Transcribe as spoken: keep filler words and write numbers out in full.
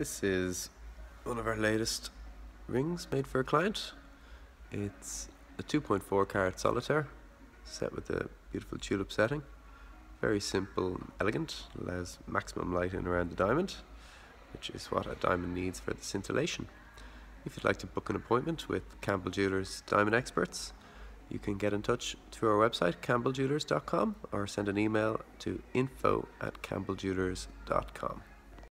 This is one of our latest rings made for a client. It's a two point four carat solitaire set with a beautiful tulip setting. Very simple and elegant, allows maximum light in around the diamond, which is what a diamond needs for the scintillation. If you'd like to book an appointment with Campbell Jewelers Diamond Experts, you can get in touch through our website campbell jewelers dot com or send an email to info at campbell jewelers dot com.